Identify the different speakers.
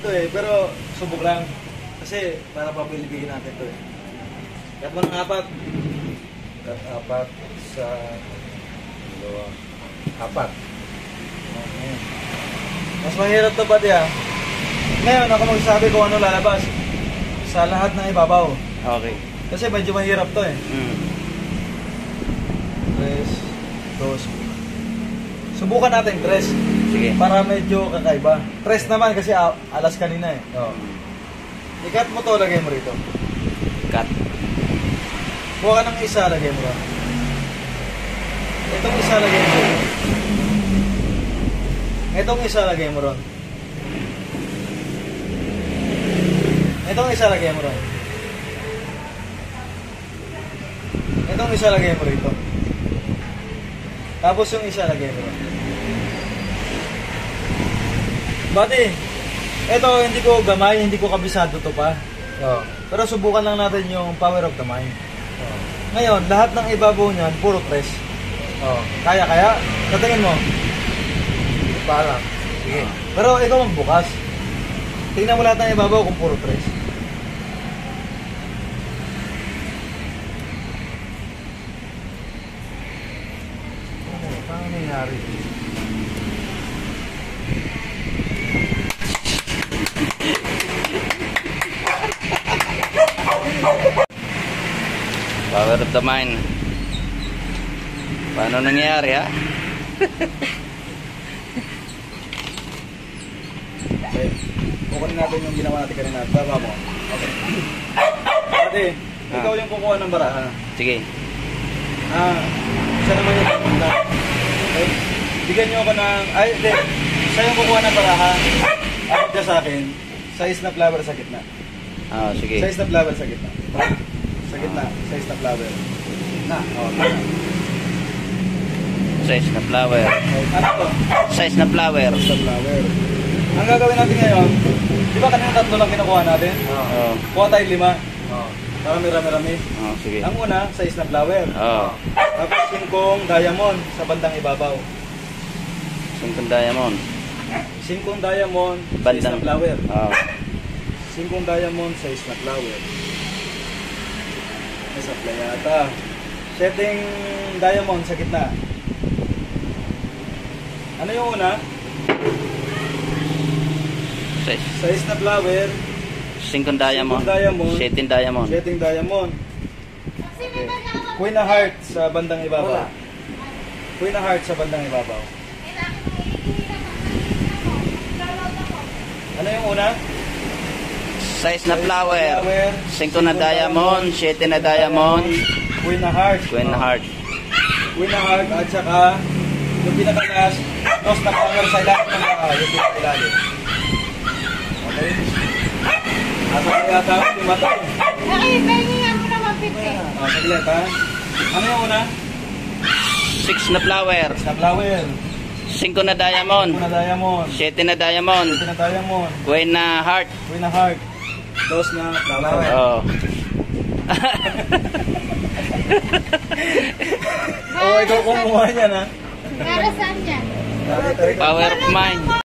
Speaker 1: to eh, pero subok lang. Kasi para papilibigin natin to eh. Cut mo ng 4.
Speaker 2: Cut 4 sa 2, 4.
Speaker 1: Okay. Mas mahirap to ba diya? Ngayon ako magsasabi kung ano lalabas sa lahat ng ibabaw.
Speaker 3: Okay.
Speaker 1: Kasi medyo mahirap to eh. 3, 2. Subukan natin 3.
Speaker 3: Sige.
Speaker 1: Para medyo kakaiba. 3 naman kasi alas kanina eh.
Speaker 2: Oh.
Speaker 1: I-cut mo to, lagay mo rito.
Speaker 3: Cut.
Speaker 1: Buka ka ng isa, lagay mo ron. Itong isa, lagay mo ron. Itong isa, lagay mo ron. Itong isa, lagay mo ron. Itong isa, lagay mo rito. Tapos yung isa, lagay mo ron. Bati, ito hindi ko gamay, hindi ko kabisado to pa.
Speaker 2: Oh.
Speaker 1: Pero subukan lang natin yung power of the mind. Ngayon, lahat ng ibabaw niyan, puro press.
Speaker 2: Oh.
Speaker 1: Kaya? Sa tingin mo?
Speaker 2: Hindi pa alam. Sige.
Speaker 1: Pero ikaw ang bukas. Tingnan mo lahat ng ibabaw kung puro press.
Speaker 2: Paano nangyari?
Speaker 3: Power of the mind. Paano nangyari ha?
Speaker 1: Okay. Kukunin natin yung ginawa natin kanina. Baba mo. Okay. Ate, ikaw yung kukuha ng baraha.
Speaker 3: Sige.
Speaker 1: Siya naman yung pumunta. Okay. Bigyan nyo ako ng... Ay, hindi. Siya yung kukuha ng baraha. Akit ka sa akin. Size na flower sa gitna.
Speaker 3: Sige.
Speaker 1: Size na flower sa gitna. Sa gitna. Size na flower. Na.
Speaker 3: Size na flower.
Speaker 1: Ano to?
Speaker 3: Size na flower.
Speaker 1: Size na flower. Ang gagawin natin ngayon, di ba kanina 3 lang kinukuha natin?
Speaker 3: Oo.
Speaker 1: Kuha tayo 5.
Speaker 2: Oh.
Speaker 1: Rami-rami.
Speaker 3: Sige.
Speaker 1: Ang una, size na flower.
Speaker 3: Oo.
Speaker 1: Tapos 5 diamond sa bandang ibabaw.
Speaker 3: 5 diamond.
Speaker 1: 5 diamond, size
Speaker 3: Bandang.
Speaker 1: na flower.
Speaker 3: Oo.
Speaker 1: 5 diamond, size na flower. May supply yata. Setting diamond sa gitna. Ano yung una? Size na flower.
Speaker 3: 5 diamond.
Speaker 1: 5 diamond.
Speaker 3: 7 diamond.
Speaker 1: Setting diamond. Okay. Queen na heart sa bandang ibabaw. Queen na heart sa bandang ibabaw. Ano yung una?
Speaker 3: Size na flower. 5 na diamond. 7 na diamond.
Speaker 1: Queen na heart.
Speaker 3: Queen heart.
Speaker 1: Queen na heart at saka yung pinaka-last, toss na flower sa ilalim ng yung pinaka-ilalim. Okay? Asa na yata yung mata.
Speaker 4: Okay, pahingihan mo naman 50.
Speaker 1: Saglit ha. Ano yung una?
Speaker 3: 6 na flower.
Speaker 1: Sa flower.
Speaker 3: 5 na diamond.
Speaker 1: 5 na diamond.
Speaker 3: 7 na diamond.
Speaker 1: 7 na diamond.
Speaker 3: Queen na heart.
Speaker 1: Queen na heart. Toss na flower.
Speaker 3: Oh.
Speaker 1: Oh, ikaw kumuha niyan ha.
Speaker 4: Para saan yan?
Speaker 3: Power of mind.